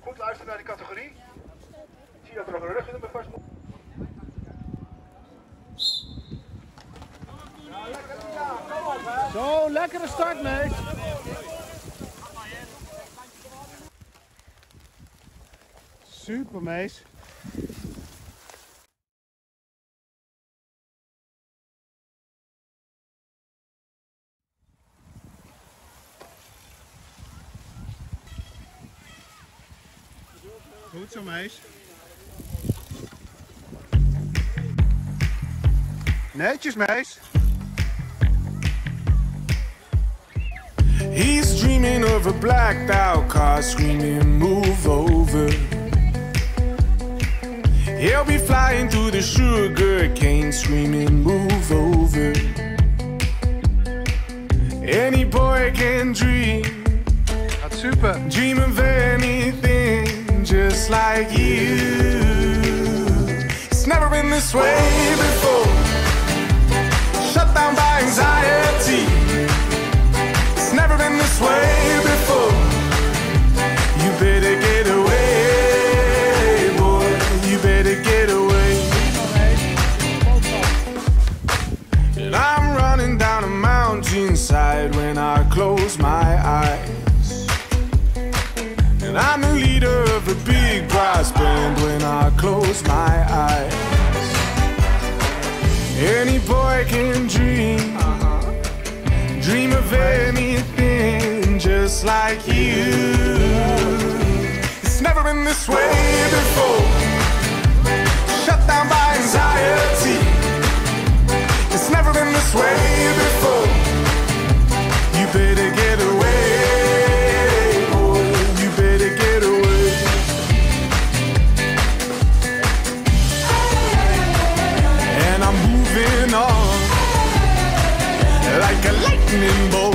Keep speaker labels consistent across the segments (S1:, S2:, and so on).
S1: Goed luisteren naar die categorie. Zie dat er nog een rugnummer vast moet.
S2: Zo, lekkere start, Mees. Super, Mees. Goed zo, Mees. Netjes, Mees.
S3: He's dreaming of a blacked out car screaming, move over. He'll be flying through the sugar cane screaming, move over. Any boy can dream.
S2: Gaat super.
S3: Dream of anything just like you. It's never been this way before. Shut down by anxiety. It's never been this way before. You better get away, boy. You better get away. And I'm running down a mountainside when I close my eyes. And I'm the leader of a big brass band when I close my eyes. Any boy can dream. Dream of anything just like you. It's never been this way before. Shut down by anxiety. It's never been this way before. You better get away, boy. You better get away. And I'm moving on like a lightning bolt.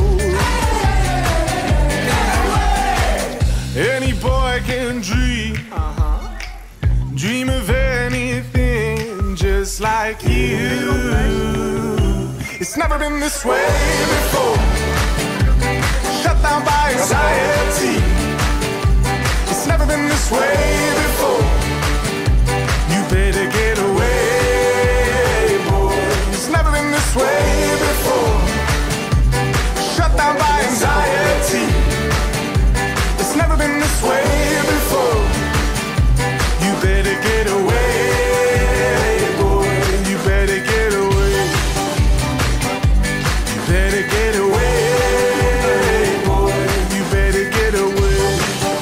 S3: Any boy can dream. Dream of anything just like you. It's never been this way before. Shut down by anxiety. It's never been this way before. You better get away, boy. It's never been this way before. Shut down by anxiety. It's never been this way before. You better get away, boy. You better get away. You better get away, boy. You better get away.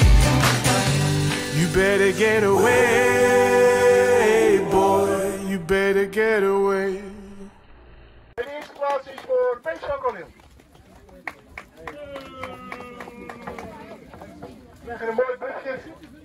S3: You better get away, boy. You better get away.
S1: De eerste plaats is voor Mees Sankolil. We krijgen een mooi brugje.